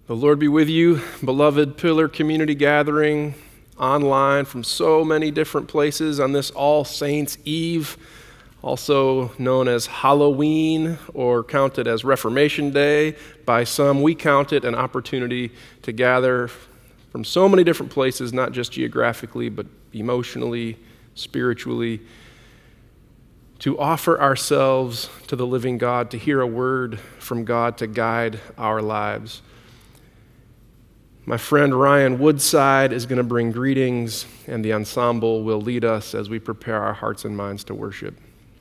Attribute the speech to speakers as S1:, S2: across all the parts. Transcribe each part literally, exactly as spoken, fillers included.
S1: The Lord be with you, beloved Pillar Community Gathering, online from so many different places on this All Saints Eve, also known as Halloween or counted as Reformation Day. By some, we count it an opportunity to gather from so many different places, not just geographically, but emotionally, spiritually, to offer ourselves to the living God, to hear a word from God to guide our lives. My friend Ryan Woodside is going to bring greetings, and the ensemble will lead us as we prepare our hearts and minds to worship.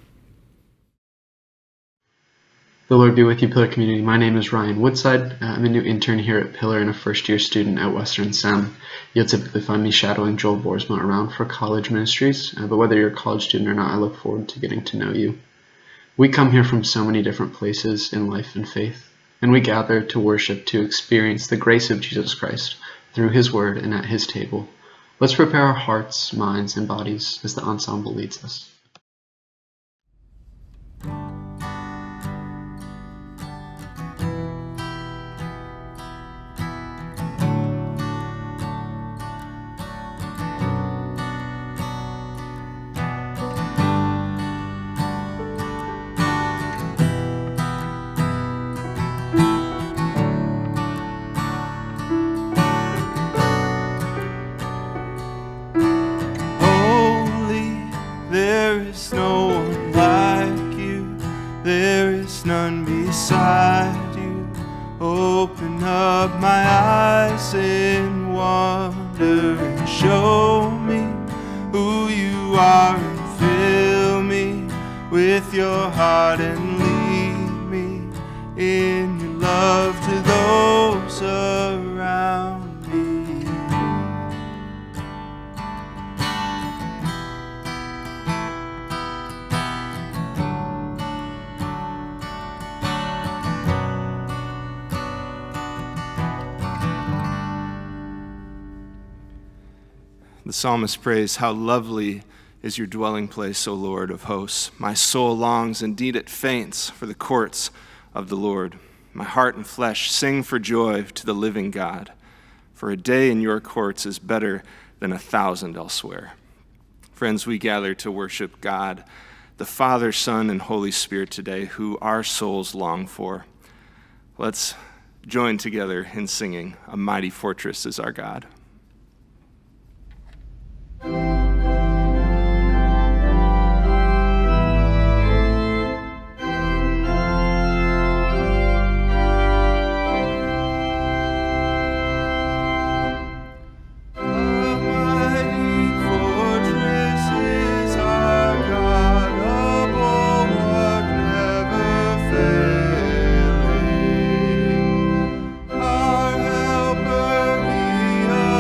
S2: The Lord be with you, Pillar Community. My name is Ryan Woodside. Uh, I'm a new intern here at Pillar and a first-year student at Western Sam. You'll typically find me shadowing Joel Boersma around for college ministries, uh, but whether you're a college student or not, I look forward to getting to know you. We come here from so many different places in life and faith, and we gather to worship, to experience the grace of Jesus Christ through his word and at his table. Let's prepare our hearts, minds, and bodies as the ensemble leads us.
S3: The psalmist prays, "How lovely is your dwelling place, O Lord of hosts. My soul longs, indeed it faints, for the courts of the Lord. My heart and flesh sing for joy to the living God. For a day in your courts is better than a thousand elsewhere." Friends, we gather to worship God, the Father, Son, and Holy Spirit today, who our souls long for. Let's join together in singing, "A Mighty Fortress is Our God."
S4: Our helper, he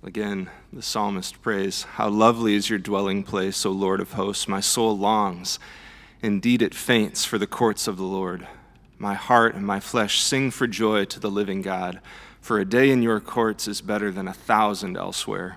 S3: Again, the psalmist prays, "How lovely is your dwelling place, O Lord of hosts! My soul longs, indeed it faints, for the courts of the Lord. My heart and my flesh sing for joy to the living God, for a day in your courts is better than a thousand elsewhere."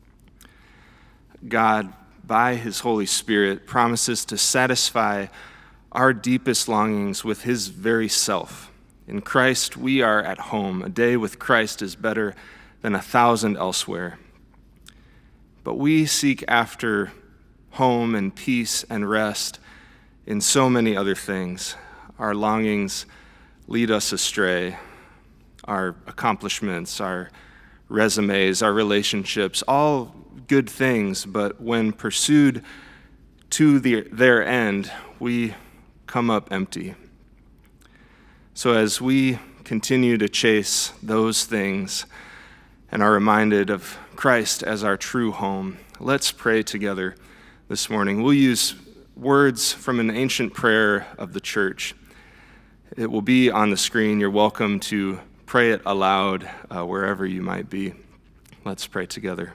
S3: God, by his Holy Spirit, promises to satisfy our deepest longings with his very self. In Christ, we are at home. A day with Christ is better than a thousand elsewhere. But we seek after home and peace and rest in so many other things. Our longings lead us astray. Our accomplishments, our resumes, our relationships, all good things, but when pursued to the, their end, we come up empty. So as we continue to chase those things and are reminded of Christ as our true home, let's pray together this morning. We'll use words from an ancient prayer of the church. It will be on the screen. You're welcome to pray it aloud uh, wherever you might be. Let's pray together.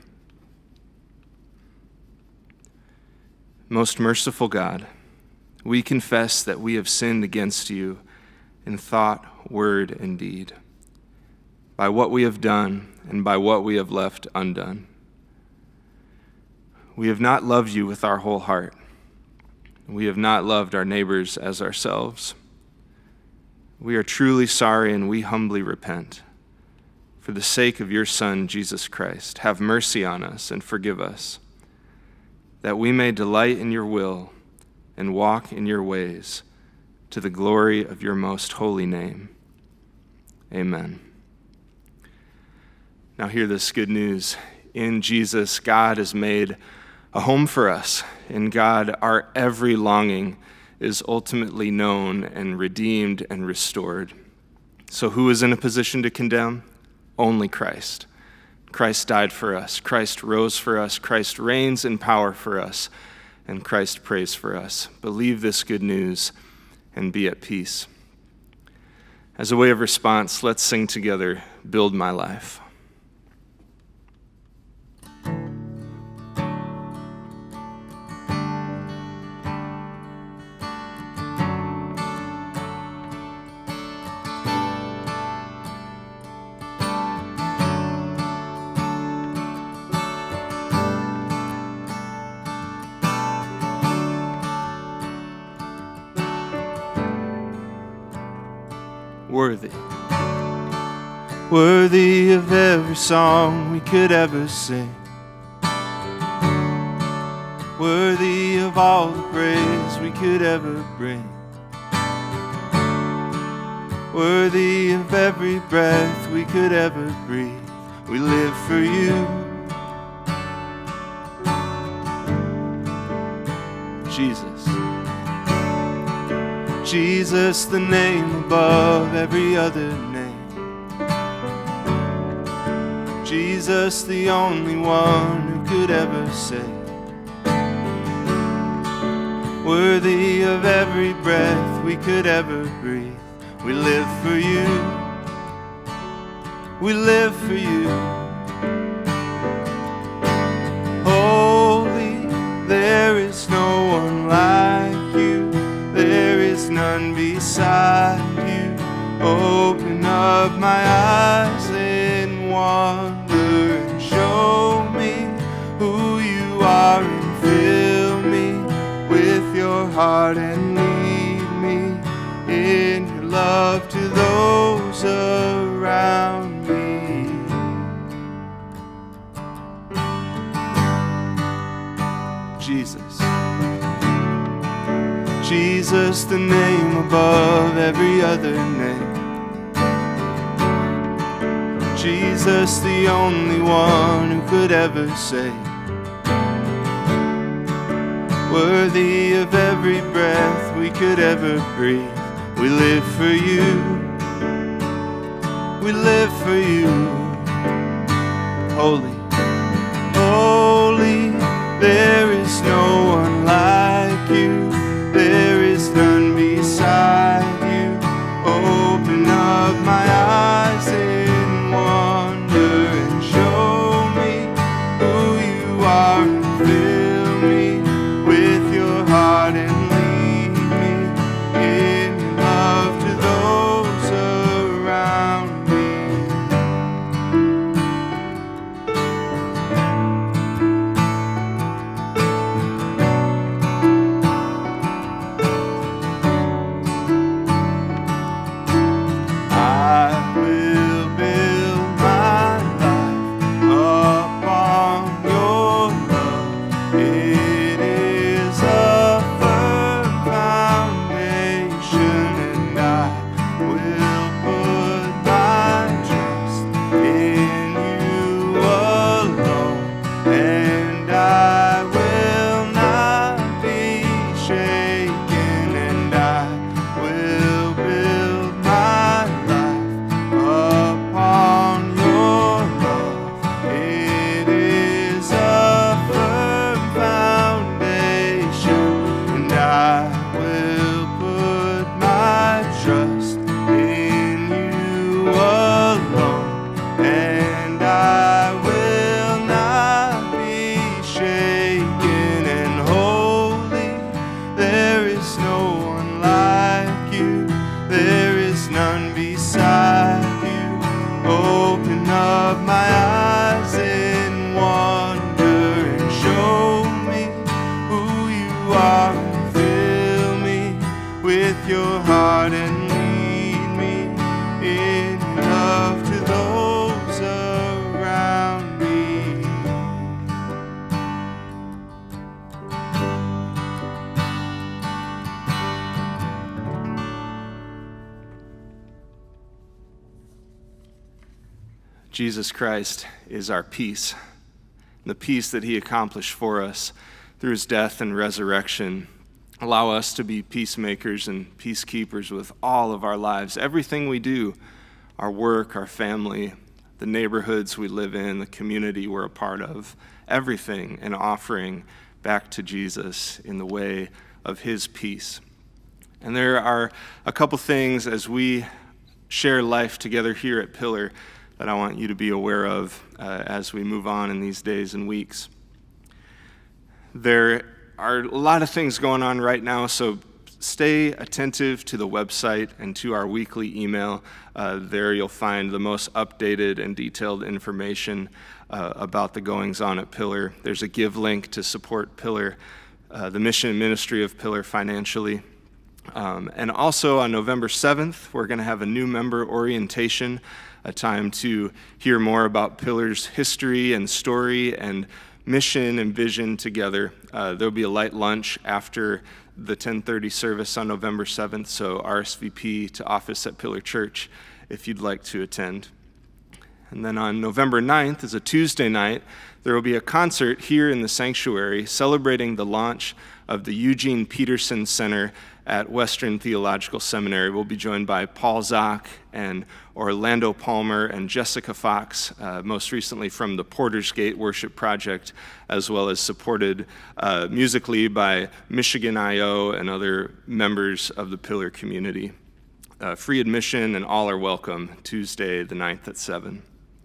S3: Most merciful God, we confess that we have sinned against you in thought, word, and deed, by what we have done and by what we have left undone. We have not loved you with our whole heart. We have not loved our neighbors as ourselves. We are truly sorry and we humbly repent. For the sake of your Son, Jesus Christ, have mercy on us and forgive us, that we may delight in your will and walk in your ways to the glory of your most holy name. Amen. Now hear this good news. In Jesus, God has made a home for us. In God, our every longing is ultimately known and redeemed and restored. So who is in a position to condemn? Only Christ. Christ died for us. Christ rose for us. Christ reigns in power for us. And Christ prays for us. Believe this good news and be at peace. As a way of response, let's sing together, "Build My Life." Worthy, worthy of every song we could ever sing, worthy of all the praise we could ever bring, worthy of every breath we could ever breathe. We live for you, Jesus. Jesus, the name above every other name. Jesus, the only one who could ever save. Worthy of every breath we could ever breathe. We live for you. We live for you. Holy, there is no one like you. There is none beside you. Open up my eyes in wonder and show me who you are and fill me with your heart and lead me in your love to those around me. Jesus. Jesus, the name above every other name. Jesus, the only one who could ever save. Worthy of every breath we could ever breathe. We live for you. We live for you. Holy, holy, there is no one like you. There is none beside you. Open up my eyes in wonder and show me Jesus Christ is our peace. The peace that he accomplished for us through his death and resurrection allow us to be peacemakers and peacekeepers with all of our lives. Everything we do, our work, our family, the neighborhoods we live in, the community we're a part of, everything an offering back to Jesus in the way of his peace. And there are a couple things as we share life together here at Pillar that I want you to be aware of uh, as we move on in these days and weeks. There are a lot of things going on right now, so stay attentive to the website and to our weekly email. Uh, there you'll find the most updated and detailed information uh, about the goings-on at Pillar. There's a give link to support Pillar, uh, the mission and ministry of Pillar financially. Um, and also on November seventh, we're going to have a new member orientation, a time to hear more about Pillar's history and story and mission and vision together. Uh, there'll be a light lunch after the ten thirty service on November seventh, so R S V P to office at Pillar Church if you'd like to attend. And then on November ninth is a Tuesday night. There will be a concert here in the sanctuary celebrating the launch of the Eugene Peterson Center at Western Theological Seminary. We'll be joined by Paul Zock and Orlando Palmer and Jessica Fox, uh, most recently from the Porter's Gate Worship Project, as well as supported uh, musically by Michigan I O and other members of the Pillar community. Uh, free admission and all are welcome, Tuesday the ninth at seven.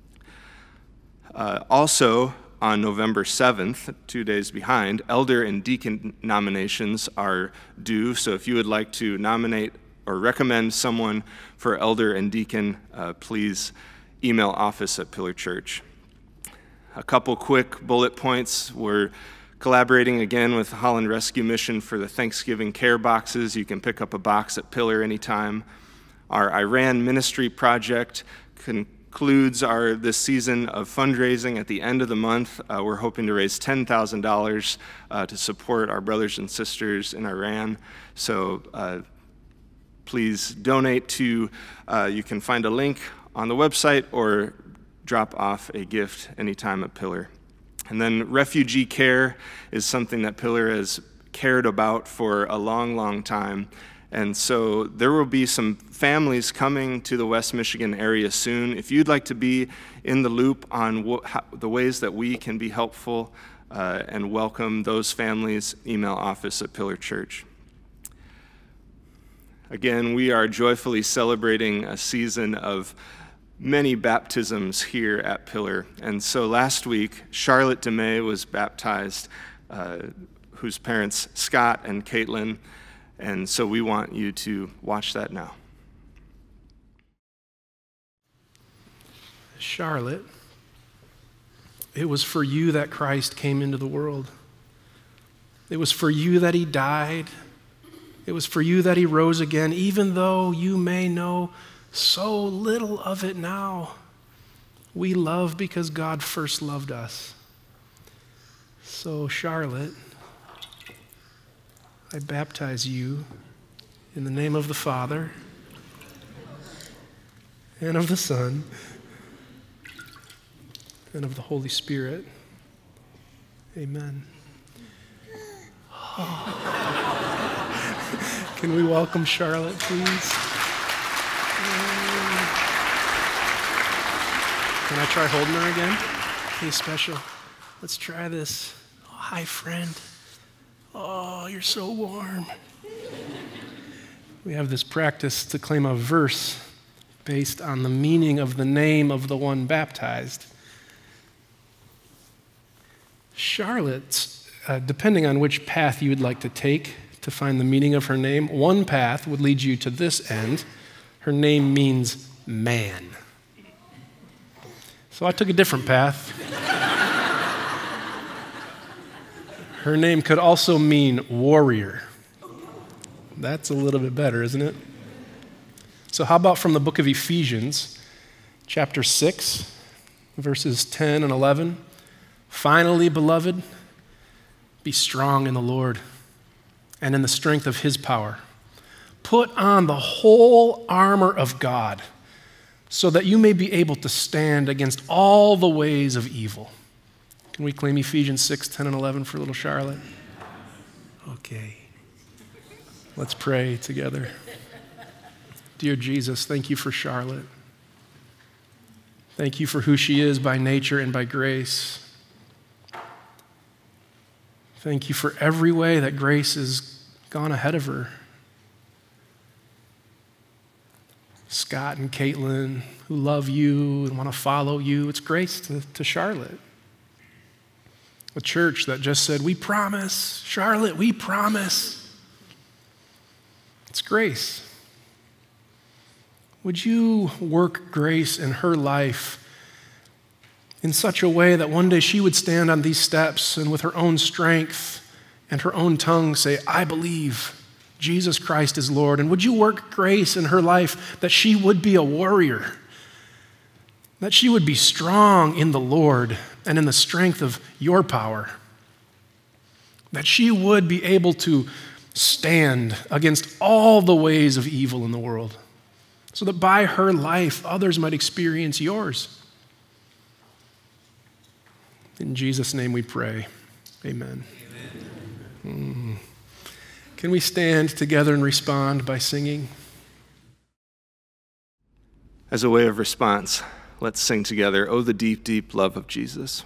S3: Uh, also, on November seventh, two days behind, elder and deacon nominations are due. So if you would like to nominate or recommend someone for elder and deacon, uh, please email office at Pillar Church. A couple quick bullet points. We're collaborating again with the Holland Rescue Mission for the Thanksgiving care boxes. You can pick up a box at Pillar anytime. Our Iran ministry project can concludes our this season of fundraising at the end of the month. Uh, we're hoping to raise ten thousand dollars uh, to support our brothers and sisters in Iran. So uh, please donate to, uh, you can find a link on the website or drop off a gift anytime at Pillar. And then refugee care is something that Pillar has cared about for a long, long time. And so there will be some families coming to the West Michigan area soon. If you'd like to be in the loop on wh- how, the ways that we can be helpful uh, and welcome those families, email office at Pillar Church. Again, we are joyfully celebrating a season of many baptisms here at Pillar. And so last week, Charlotte DeMay was baptized, uh, whose parents, Scott and Caitlin. And so we want you to watch that now.
S1: Charlotte, it was for you that Christ came into the world. It was for you that he died. It was for you that he rose again, even though you may know so little of it now. We love because God first loved us. So, Charlotte, I baptize you in the name of the Father and of the Son and of the Holy Spirit. Amen. Oh. Can we welcome Charlotte, please? Can I try holding her again? Hey, special. Let's try this. Oh, hi, friend. Oh, you're so warm. We have this practice to claim a verse based on the meaning of the name of the one baptized. Charlotte, uh, depending on which path you would like to take to find the meaning of her name, one path would lead you to this end. Her name means man. So I took a different path. Her name could also mean warrior. That's a little bit better, isn't it? So how about from the book of Ephesians, chapter six, verses ten and eleven? Finally, beloved, be strong in the Lord and in the strength of his power. Put on the whole armor of God, so that you may be able to stand against all the ways of evil. Can we claim Ephesians six, ten, and eleven for little Charlotte? Okay. Let's pray together. Dear Jesus, thank you for Charlotte. Thank you for who she is by nature and by grace. Thank you for every way that grace has gone ahead of her. Scott and Caitlin, who love you and want to follow you, it's grace to, to Charlotte. A church that just said, we promise, Charlotte, we promise. It's grace. Would you work grace in her life in such a way that one day she would stand on these steps and with her own strength and her own tongue say, I believe Jesus Christ is Lord. And would you work grace in her life that she would be a warrior, that she would be strong in the Lord and in the strength of your power, that she would be able to stand against all the ways of evil in the world, so that by her life others might experience yours. In Jesus' name we pray. Amen. Amen. Mm. Can we stand together and respond by singing?
S3: As a way of response, let's sing together, Oh, the deep, deep love of Jesus.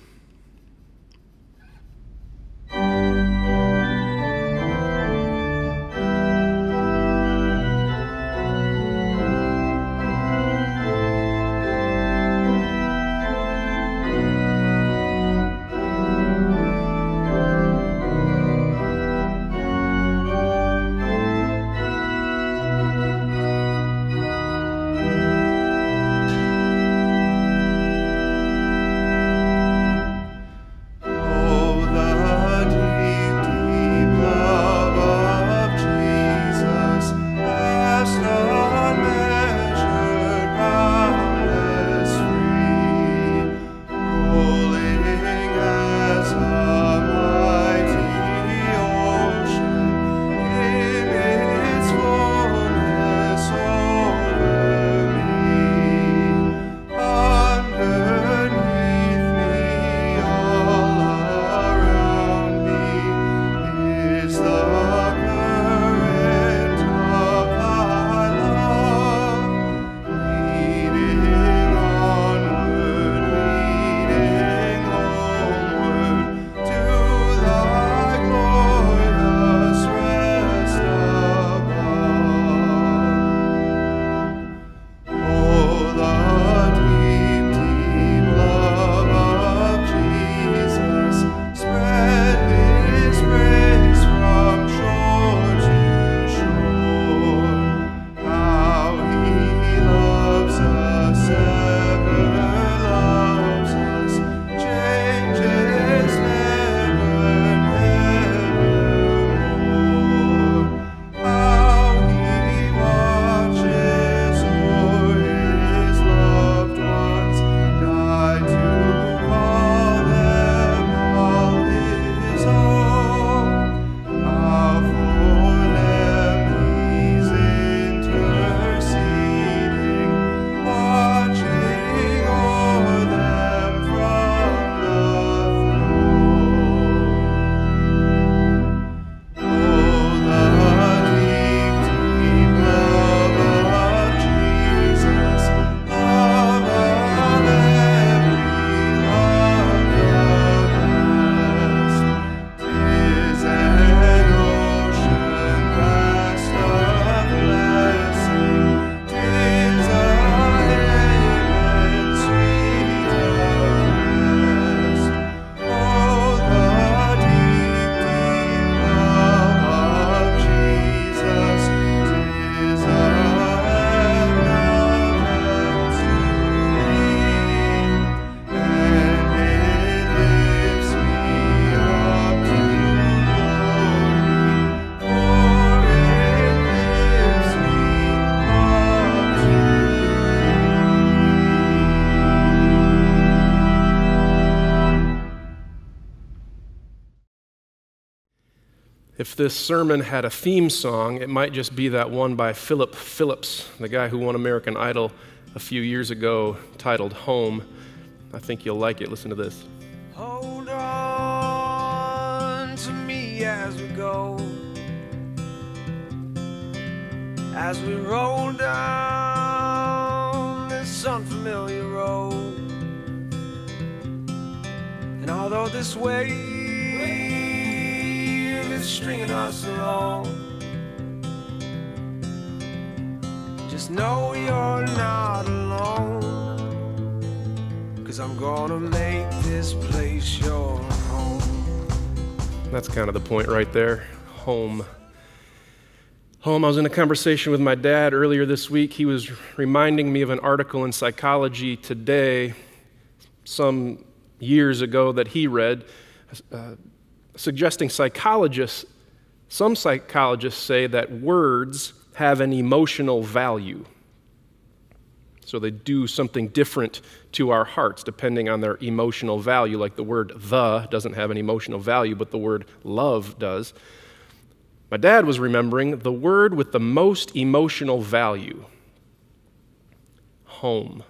S1: If this sermon had a theme song, it might just be that one by Philip Phillips, the guy who won American Idol a few years ago titled Home. I think you'll like it. Listen to this.
S4: Hold on to me as we go, as we roll down this unfamiliar road. And although this wave is stringing us along, just know you're not alone, 'cause I'm gonna make this place your home.
S1: That's kind of the point right there. Home. Home. I was in a conversation with my dad earlier this week. He was reminding me of an article in Psychology Today some years ago that he read, uh, suggesting psychologists, some psychologists say that words have an emotional value. So they do something different to our hearts depending on their emotional value, like the word the doesn't have an emotional value, but the word love does. My dad was remembering the word with the most emotional value, home.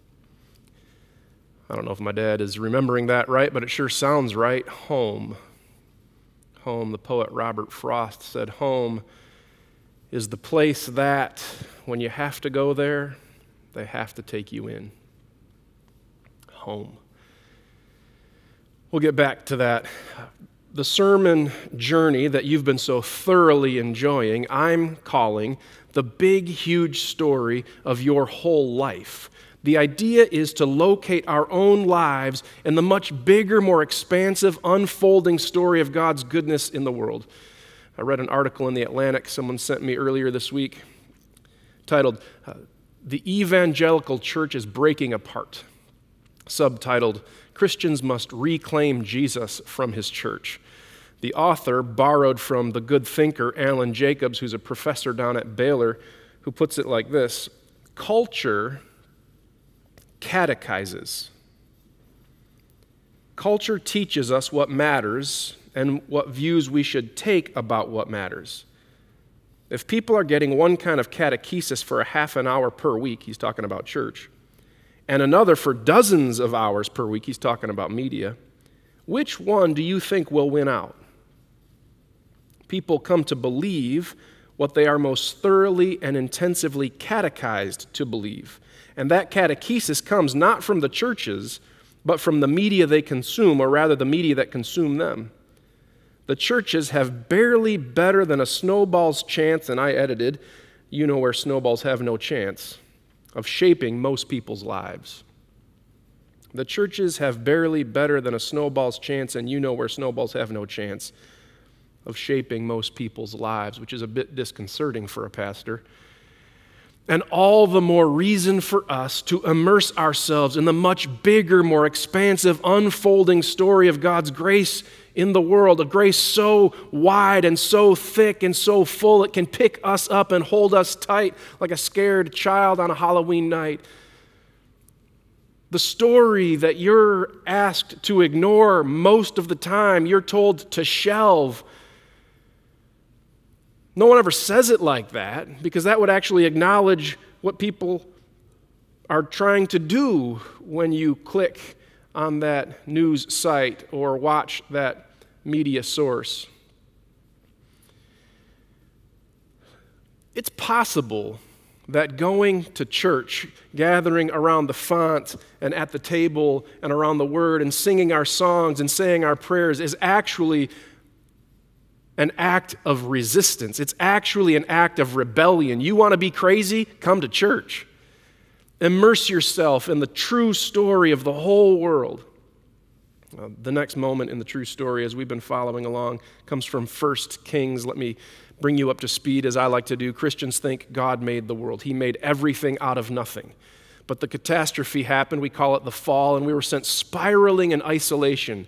S1: I don't know if my dad is remembering that right, but it sure sounds right. Home. Home, the poet Robert Frost said, home is the place that, when you have to go there, they have to take you in. Home. We'll get back to that. The sermon journey that you've been so thoroughly enjoying, I'm calling the big, huge story of your whole life. The idea is to locate our own lives in the much bigger, more expansive, unfolding story of God's goodness in the world. I read an article in The Atlantic someone sent me earlier this week titled, uh, The Evangelical Church is Breaking Apart, subtitled, Christians Must Reclaim Jesus from His Church. The author borrowed from the good thinker Alan Jacobs, who's a professor down at Baylor, who puts it like this: culture catechizes. Culture teaches us what matters and what views we should take about what matters. If people are getting one kind of catechesis for a half an hour per week, he's talking about church, and another for dozens of hours per week, he's talking about media, which one do you think will win out? People come to believe what they are most thoroughly and intensively catechized to believe. And that catechesis comes not from the churches, but from the media they consume, or rather the media that consume them. The churches have barely better than a snowball's chance, and I edited, you know where snowballs have no chance, of shaping most people's lives. The churches have barely better than a snowball's chance, and you know where snowballs have no chance, of shaping most people's lives, which is a bit disconcerting for a pastor. And all the more reason for us to immerse ourselves in the much bigger, more expansive, unfolding story of God's grace in the world, a grace so wide and so thick and so full it can pick us up and hold us tight like a scared child on a Halloween night. The story that you're asked to ignore most of the time, you're told to shelve. No one ever says it like that, because that would actually acknowledge what people are trying to do when you click on that news site or watch that media source. It's possible that going to church, gathering around the font and at the table and around the word and singing our songs and saying our prayers is actually an act of resistance. It's actually an act of rebellion. You want to be crazy? Come to church. Immerse yourself in the true story of the whole world. Uh, the next moment in the true story, as we've been following along, comes from First Kings. Let me bring you up to speed, as I like to do. Christians think God made the world. He made everything out of nothing. But the catastrophe happened. We call it the fall, and we were sent spiraling in isolation,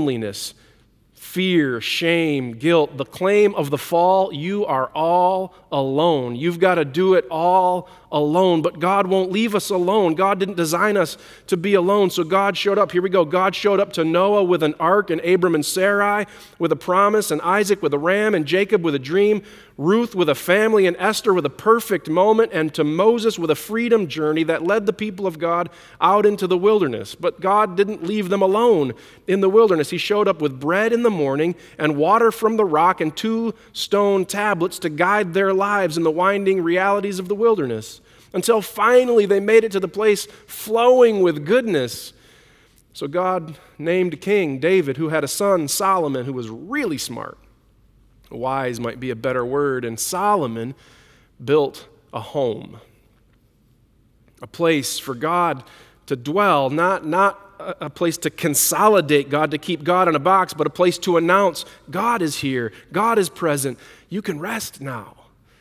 S1: loneliness, fear, shame, guilt. The claim of the fall: you are all alone. You've got to do it all alone, but God won't leave us alone. God didn't design us to be alone, so God showed up. Here we go. God showed up to Noah with an ark, and Abram and Sarai with a promise, and Isaac with a ram, and Jacob with a dream, Ruth with a family, and Esther with a perfect moment, and to Moses with a freedom journey that led the people of God out into the wilderness. But God didn't leave them alone in the wilderness. He showed up with bread in the morning and water from the rock and two stone tablets to guide their lives in the winding realities of the wilderness, until finally they made it to the place flowing with goodness. So God named King David, who had a son, Solomon, who was really smart. Wise might be a better word. And Solomon built a home, a place for God to dwell, not, not a place to consolidate God, to keep God in a box, but a place to announce God is here, God is present. You can rest now.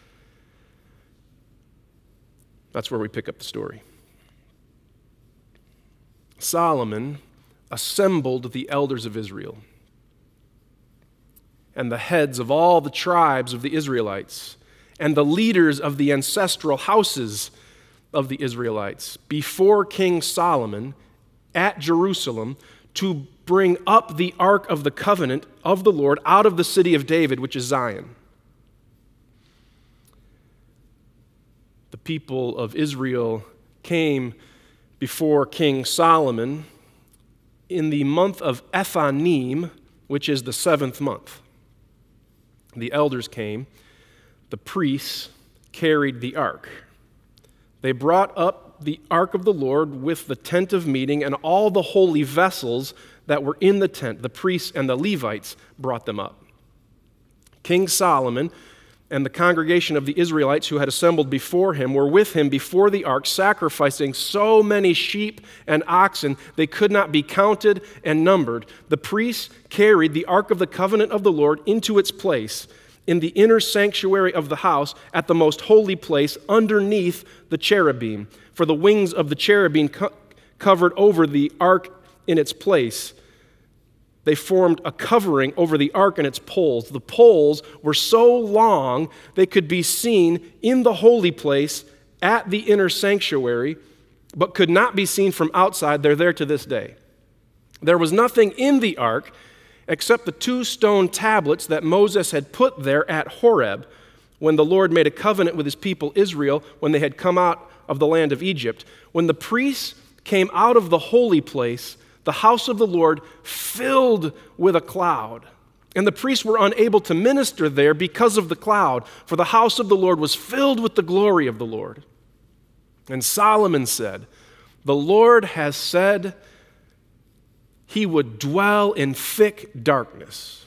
S1: That's where we pick up the story. Solomon assembled the elders of Israel and the heads of all the tribes of the Israelites and the leaders of the ancestral houses of the Israelites before King Solomon at Jerusalem to bring up the ark of the covenant of the Lord out of the city of David, which is Zion. The people of Israel came before King Solomon in the month of Ethanim, which is the seventh month. The elders came. The priests carried the ark. They brought up the ark of the Lord with the tent of meeting and all the holy vessels that were in the tent. The priests and the Levites brought them up. King Solomon and the congregation of the Israelites who had assembled before him were with him before the ark, sacrificing so many sheep and oxen they could not be counted and numbered. The priests carried the ark of the covenant of the Lord into its place in the inner sanctuary of the house at the most holy place underneath the cherubim. For the wings of the cherubim co- covered over the ark in its place. They formed a covering over the ark and its poles. The poles were so long they could be seen in the holy place at the inner sanctuary, but could not be seen from outside. They're there to this day. There was nothing in the ark except the two stone tablets that Moses had put there at Horeb when the Lord made a covenant with his people Israel when they had come out of the land of Egypt. When the priests came out of the holy place, the house of the Lord filled with a cloud. And the priests were unable to minister there because of the cloud, for the house of the Lord was filled with the glory of the Lord. And Solomon said, "The Lord has said he would dwell in thick darkness.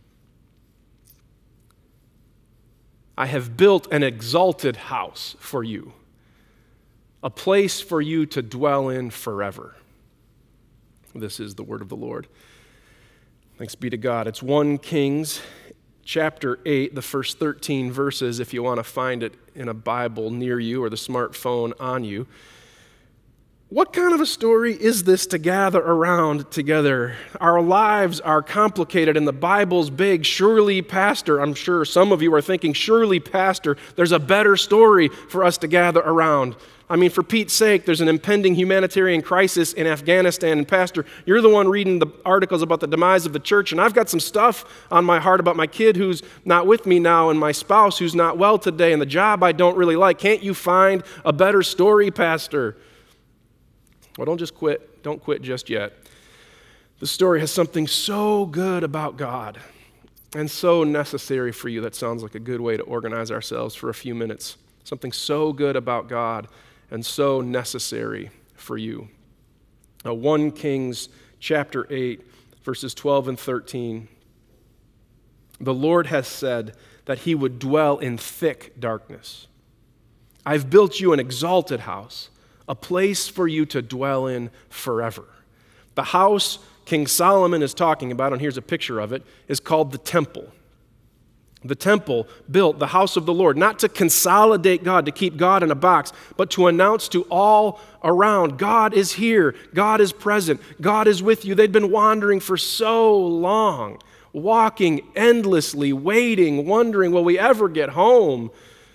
S1: I have built an exalted house for you, a place for you to dwell in forever." This is the word of the Lord. Thanks be to God. It's First Kings chapter eight, the first thirteen verses, if you want to find it in a Bible near you or the smartphone on you. What kind of a story is this to gather around together? Our lives are complicated and the Bible's big. Surely, Pastor, I'm sure some of you are thinking, surely, Pastor, there's a better story for us to gather around. I mean, for Pete's sake, there's an impending humanitarian crisis in Afghanistan, and Pastor, you're the one reading the articles about the demise of the church, and I've got some stuff on my heart about my kid who's not with me now, and my spouse who's not well today, and the job I don't really like. Can't you find a better story, Pastor? Well, don't just quit. Don't quit just yet. The story has something so good about God and so necessary for you. That sounds like a good way to organize ourselves for a few minutes. Something so good about God and so necessary for you. Now, First Kings chapter eight, verses twelve and thirteen. The Lord has said that he would dwell in thick darkness. I've built you an exalted house, a place for you to dwell in forever. The house King Solomon is talking about, and here's a picture of it, is called the temple. The temple built, the house of the Lord, not to consolidate God, to keep God in a box, but to announce to all around, God is here, God is present, God is with you. They'd been wandering for so long, walking endlessly, waiting, wondering, will we ever get home?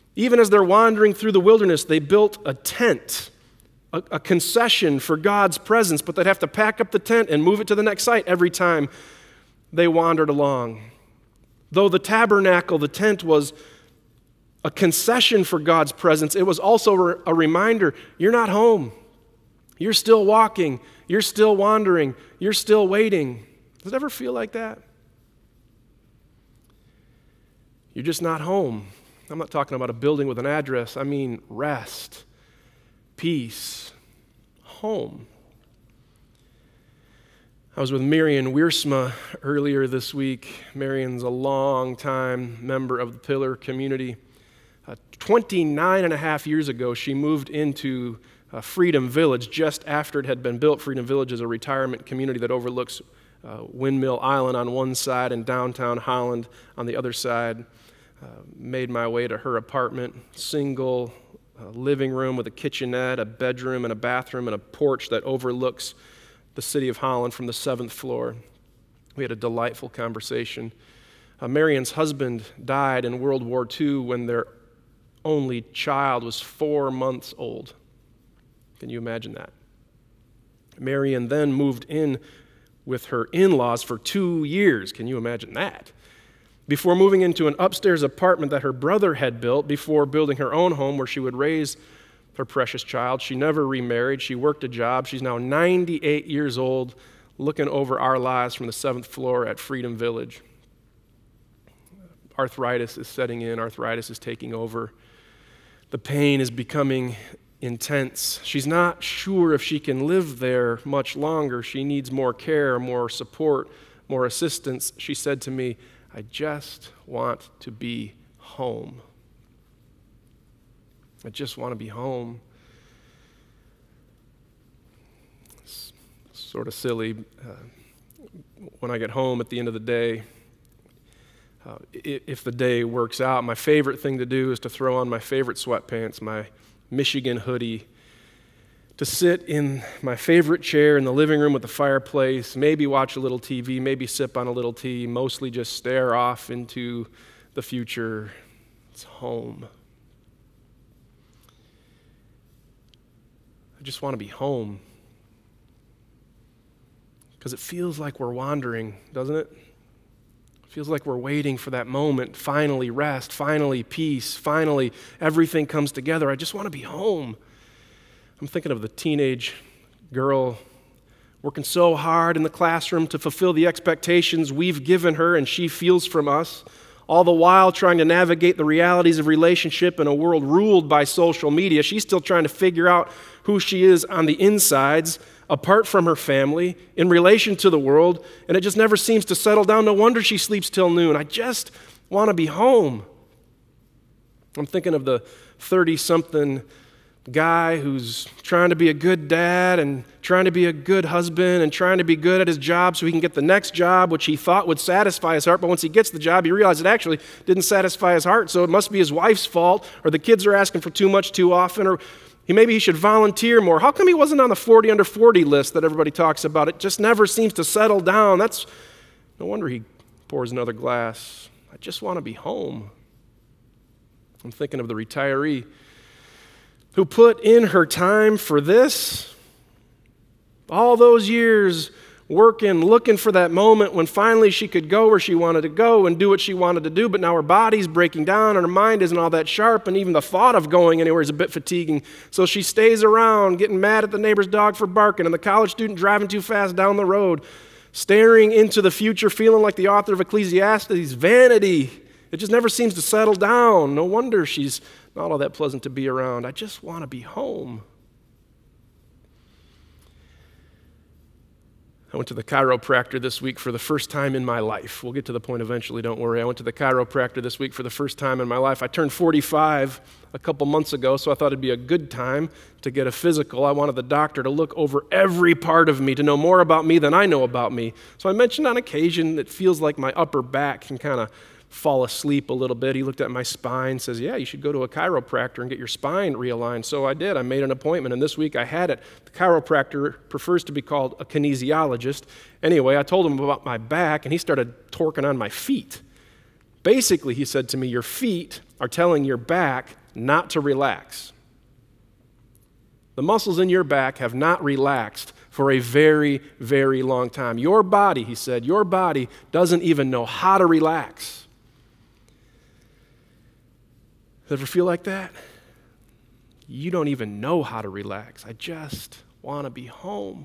S1: Even as they're wandering through the wilderness, they built a tent, a, a concession for God's presence, but they'd have to pack up the tent and move it to the next site every time they wandered along. Though the tabernacle, the tent, was a concession for God's presence, it was also a reminder, you're not home. You're still walking. You're still wandering. You're still waiting. Does it ever feel like that? You're just not home. I'm not talking about a building with an address. I mean rest, peace, home. I was with Marion Wiersma earlier this week. Marion's a long-time member of the Pillar community. Uh, twenty-nine and a half years ago, she moved into uh, Freedom Village just after it had been built. Freedom Village is a retirement community that overlooks uh, Windmill Island on one side and downtown Holland on the other side. Uh, made my way to her apartment, single uh, living room with a kitchenette, a bedroom, and a bathroom, and a porch that overlooks the city of Holland from the seventh floor. We had a delightful conversation. Uh, Marion's husband died in World War Two when their only child was four months old. Can you imagine that? Marion then moved in with her in-laws for two years. Can you imagine that? Before moving into an upstairs apartment that her brother had built, before building her own home where she would raise her precious child. She never remarried. She worked a job. She's now ninety-eight years old, looking over our lives from the seventh floor at Freedom Village. Arthritis is setting in. Arthritis is taking over. The pain is becoming intense. She's not sure if she can live there much longer. She needs more care, more support, more assistance. She said to me, I just want to be home. I just want to be home. It's sort of silly. Uh, when I get home at the end of the day, uh, if the day works out, my favorite thing to do is to throw on my favorite sweatpants, my Michigan hoodie, to sit in my favorite chair in the living room with the fireplace, maybe watch a little T V, maybe sip on a little tea, mostly just stare off into the future. It's home. I just want to be home. Because it feels like we're wandering, doesn't it? It feels like we're waiting for that moment, finally rest, finally peace, finally everything comes together. I just want to be home. I'm thinking of the teenage girl working so hard in the classroom to fulfill the expectations we've given her and she feels from us, all the while trying to navigate the realities of relationship in a world ruled by social media. She's still trying to figure out who she is on the insides, apart from her family, in relation to the world, and it just never seems to settle down. No wonder she sleeps till noon. I just want to be home. I'm thinking of the thirty-something guy who's trying to be a good dad and trying to be a good husband and trying to be good at his job so he can get the next job, which he thought would satisfy his heart. But once he gets the job, he realizes it actually didn't satisfy his heart, so it must be his wife's fault, or the kids are asking for too much too often, or he, maybe he should volunteer more. How come he wasn't on the forty under forty list that everybody talks about? It just never seems to settle down. That's no wonder he pours another glass. I just want to be home. I'm thinking of the retiree who put in her time for this, all those years working, looking for that moment when finally she could go where she wanted to go and do what she wanted to do, but now her body's breaking down and her mind isn't all that sharp, and even the thought of going anywhere is a bit fatiguing. So she stays around, getting mad at the neighbor's dog for barking and the college student driving too fast down the road, staring into the future, feeling like the author of Ecclesiastes, vanity. It just never seems to settle down. No wonder she's not all that pleasant to be around. I just want to be home. I went to the chiropractor this week for the first time in my life. We'll get to the point eventually, don't worry. I went to the chiropractor this week for the first time in my life. I turned forty-five a couple months ago, so I thought it'd be a good time to get a physical. I wanted the doctor to look over every part of me, to know more about me than I know about me. So I mentioned on occasion it feels like my upper back can kind of fall asleep a little bit. He looked at my spine, says, yeah, you should go to a chiropractor and get your spine realigned. So I did. I made an appointment, and this week I had it. The chiropractor prefers to be called a kinesiologist. Anyway, I told him about my back, and he started torquing on my feet. Basically, he said to me, your feet are telling your back not to relax. The muscles in your back have not relaxed for a very, very long time. Your body, he said, your body doesn't even know how to relax. Ever feel like that? You don't even know how to relax. I just want to be home.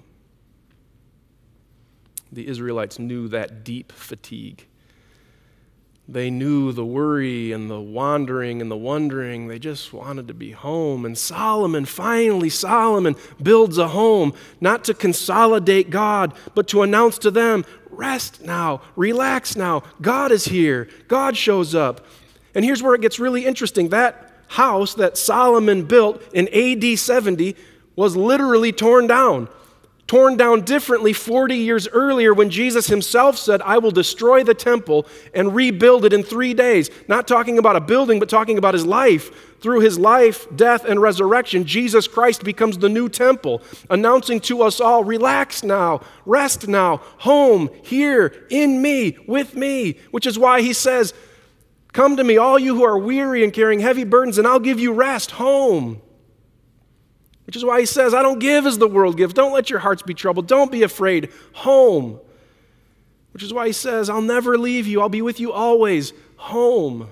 S1: The Israelites knew that deep fatigue. They knew the worry and the wandering and the wondering. They just wanted to be home. And Solomon, finally, Solomon builds a home, not to consolidate God, but to announce to them, rest now, relax now. God is here. God shows up. And here's where it gets really interesting. That house that Solomon built in A D seventy was literally torn down. Torn down differently forty years earlier when Jesus himself said, I will destroy the temple and rebuild it in three days. Not talking about a building, but talking about his life. Through his life, death, and resurrection, Jesus Christ becomes the new temple, announcing to us all, relax now, rest now, home, here, in me, with me. Which is why he says, come to me, all you who are weary and carrying heavy burdens, and I'll give you rest, home. Which is why he says, I don't give as the world gives. Don't let your hearts be troubled. Don't be afraid. Home. Which is why he says, I'll never leave you. I'll be with you always. Home.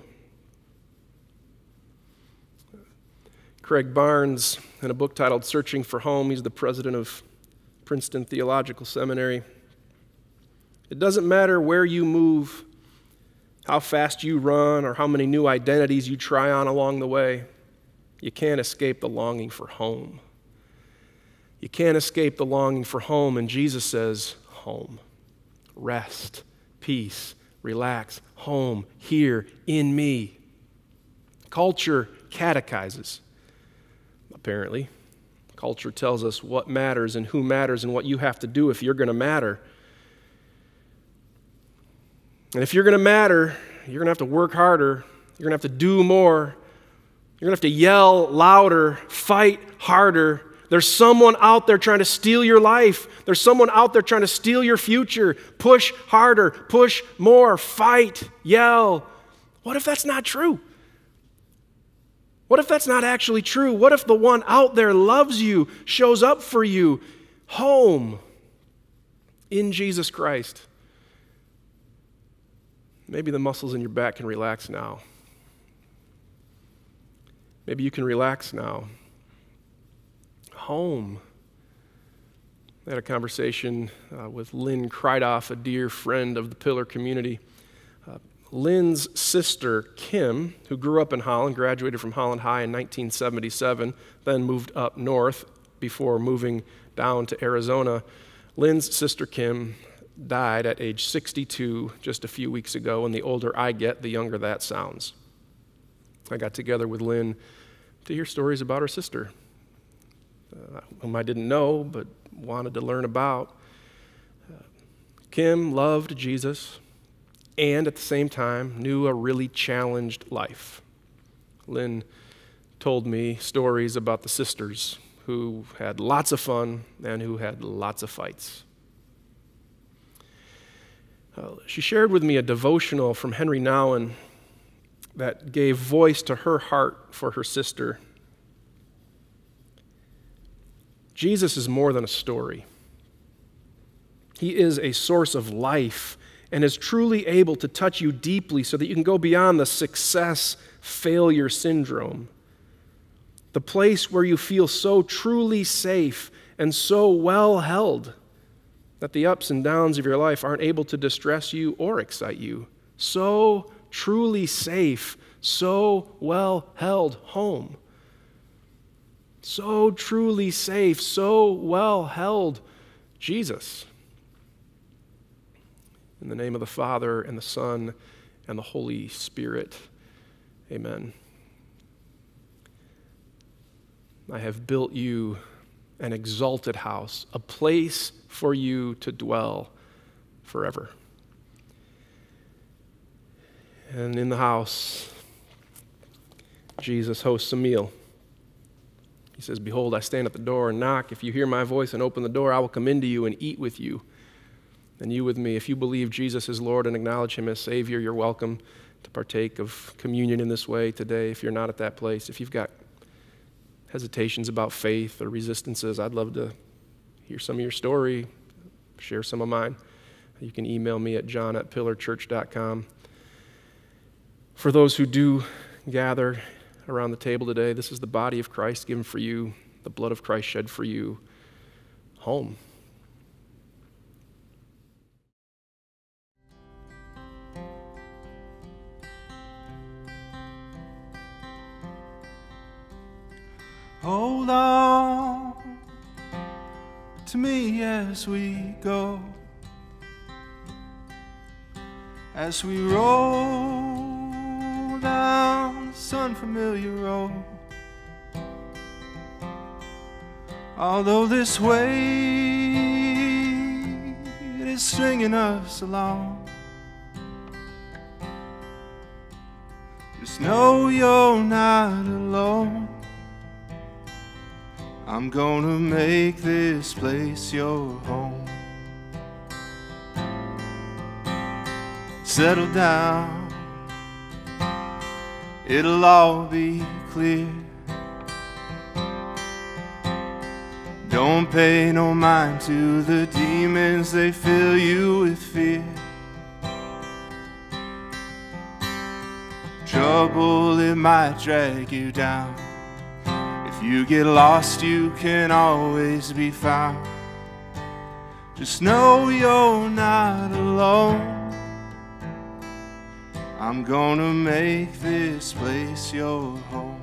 S1: Craig Barnes, in a book titled Searching for Home, he's the president of Princeton Theological Seminary. It doesn't matter where you move, how fast you run, or how many new identities you try on along the way. You can't escape the longing for home. You can't escape the longing for home, and Jesus says, home. Rest, peace, relax, home, here, in me. Culture catechizes, apparently. Culture tells us what matters and who matters and what you have to do if you're going to matter. And if you're going to matter, you're going to have to work harder. You're going to have to do more. You're going to have to yell louder, fight harder. There's someone out there trying to steal your life. There's someone out there trying to steal your future. Push harder, push more, fight, yell. What if that's not true? What if that's not actually true? What if the one out there loves you, shows up for you, home in Jesus Christ? Maybe the muscles in your back can relax now. Maybe you can relax now. Home. I had a conversation uh, with Lynn Kreidoff, a dear friend of the Pillar community. Uh, Lynn's sister, Kim, who grew up in Holland, graduated from Holland High in nineteen seventy-seven, then moved up north before moving down to Arizona. Lynn's sister, Kim, died at age sixty-two just a few weeks ago, and the older I get, the younger that sounds. I got together with Lynn to hear stories about her sister, uh, whom I didn't know but wanted to learn about. Uh, Kim loved Jesus and at the same time knew a really challenged life. Lynn told me stories about the sisters who had lots of fun and who had lots of fights. Uh, she shared with me a devotional from Henry Nouwen that gave voice to her heart for her sister. Jesus is more than a story. He is a source of life and is truly able to touch you deeply so that you can go beyond the success-failure syndrome. The place where you feel so truly safe and so well held that the ups and downs of your life aren't able to distress you or excite you. So truly safe, so well held home. So truly safe, so well held Jesus. In the name of the Father and the Son and the Holy Spirit, amen. I have built you an exalted house, a place for you to dwell forever. And in the house, Jesus hosts a meal. He says, behold, I stand at the door and knock. If you hear my voice and open the door, I will come into you and eat with you, and you with me. If you believe Jesus is Lord and acknowledge him as Savior, you're welcome to partake of communion in this way today, if you're not at that place, if you've got hesitations about faith or resistances, I'd love to hear some of your story, share some of mine. You can email me at john at pillar church dot com. For those who do gather around the table today, this is the body of Christ given for you, the blood of Christ shed for you. Home.
S3: Hold on to me as we go, as we roll down this unfamiliar road. Although this weight is stringing us along, just know you're not alone. I'm gonna make this place your home. Settle down, it'll all be clear. Don't pay no mind to the demons, they fill you with fear. Trouble, it might drag you down. If you get lost, you can always be found. Just know you're not alone. I'm gonna make this place your home.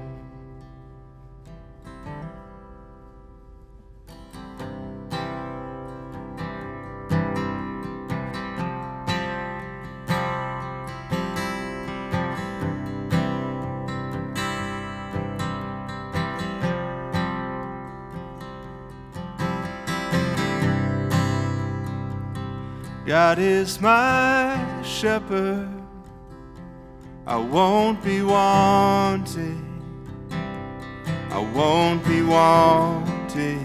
S3: God is my shepherd, I won't be wanting, I won't be wanting.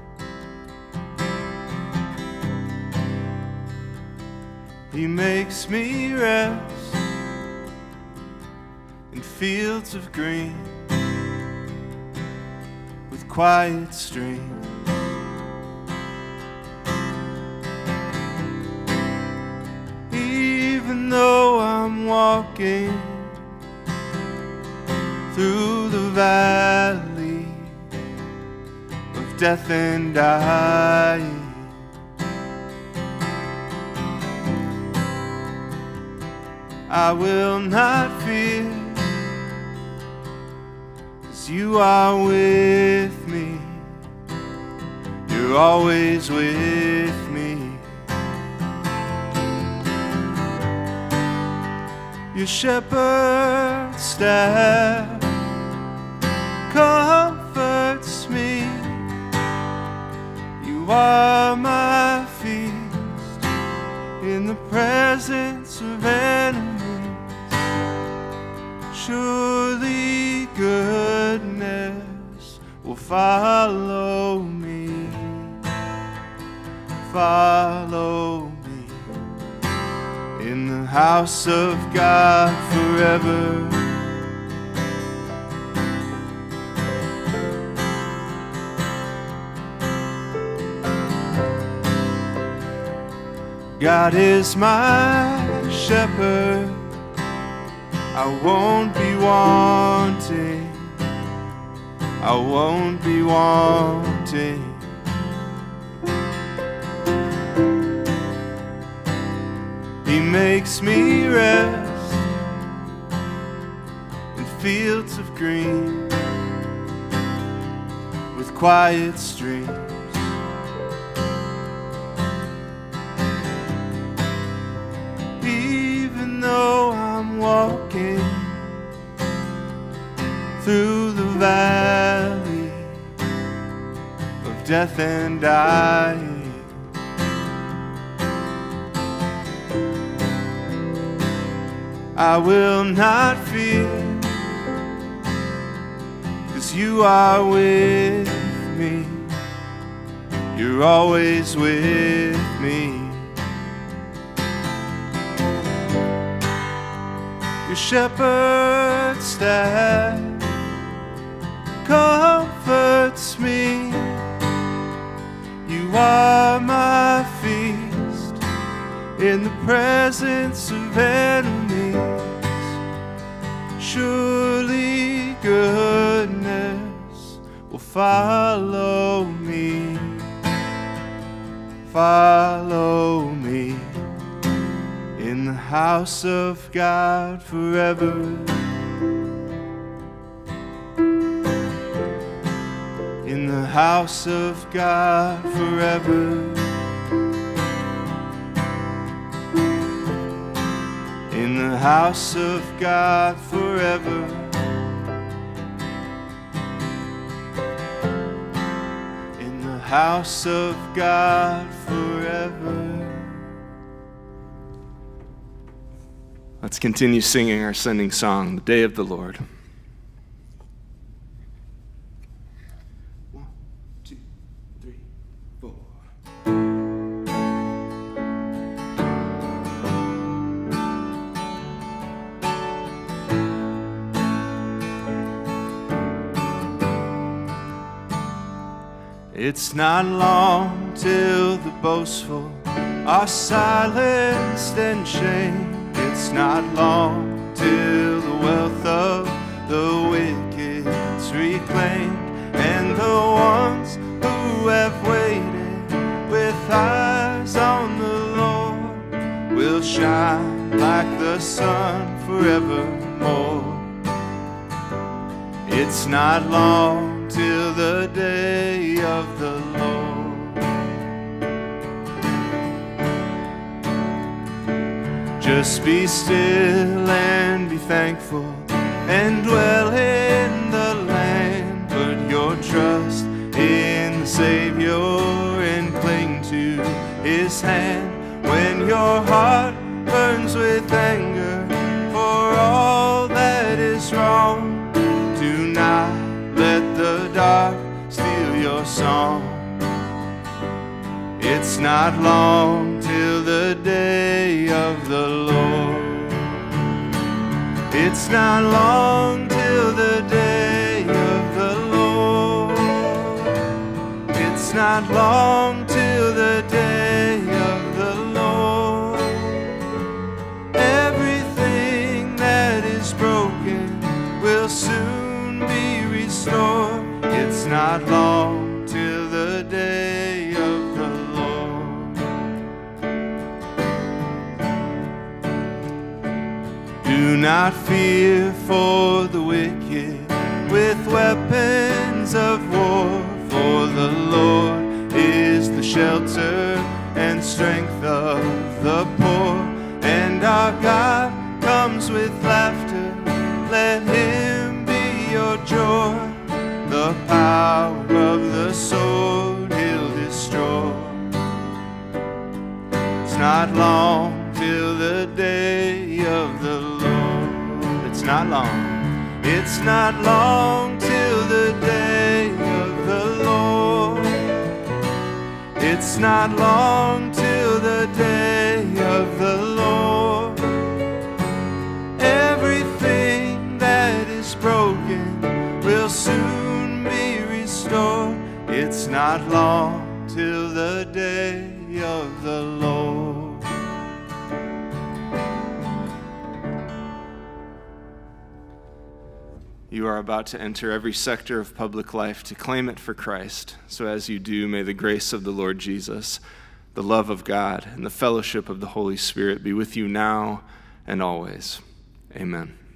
S3: He makes me rest in fields of green with quiet streams. Even though I'm walking through the valley of death and dying, I will not fear, 'cause you are with me, you're always with me. Your shepherd's staff comforts me. You are my feast in the presence of enemies. Surely goodness will follow me, follow me. In the house of God forever. God is my shepherd, I won't be wanting, I won't be wanting. He makes me rest in fields of green with quiet streams. Even though I'm walking through the valley of death and dying, I will not fear, 'cause you are with me, you're always with me. Your shepherd's staff comforts me. You are my feast in the presence of enemies. Surely goodness will follow me, follow me in the house of God forever. In the house of God forever. In the house of God forever. In the house of God forever. Let's continue singing our sending song, The Day of the Lord. One, two, three, four. It's not long till the boastful are silenced and shamed. It's not long till the wealth of the wicked's reclaimed, and the ones who have waited with eyes on the Lord will shine like the sun forevermore. It's not long till the day of the Lord. Just be still and be thankful and dwell in the land. Put your trust in the Savior and cling to His hand. When your heart burns with anger for all that is wrong, do not let the dark steal your song. It's not long till the day of the Lord. It's not long till the day of the Lord. It's not long till the day of the Lord. Everything that is broken will soon be restored. It's not long till the day of the Lord. Do not fear for the wicked with weapons of war, for the Lord is the shelter and strength of the poor, and our God comes with laughter. Let Him be your joy. The power of the sword He'll destroy. It's not long till the day of the Lord. It's not long. It's not long till the day of the Lord. It's not long till the day of the Lord. Everything that is broken will soon be restored. It's not long till the day of the Lord. You are about to enter every sector of public life to claim it for Christ. So as you do, may the grace of the Lord Jesus, the love of God, and the fellowship of the Holy Spirit be with you now and always. Amen.